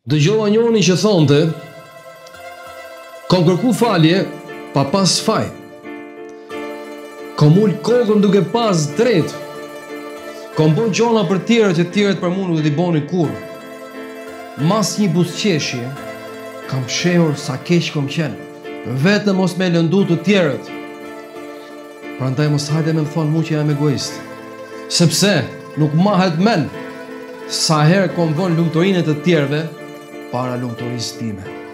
Dëgjova njëri që thonte: "Kam kërku falje pa pas faj. Kam ul kokën duke pas drejt. Kam bën gjona për tjerët që tjerët për mua nuk do t'i bonin kurrë. Mas një buzëqeshje, kam shehur sa keq kam qenë, vetëm mos me lëndu të tjerët. Prandaj mos hajde me më thonë mu që jam egoist. Sepse nuk mahet men sa herë kom vënë lumturinë të tjerëve para lumturisë time."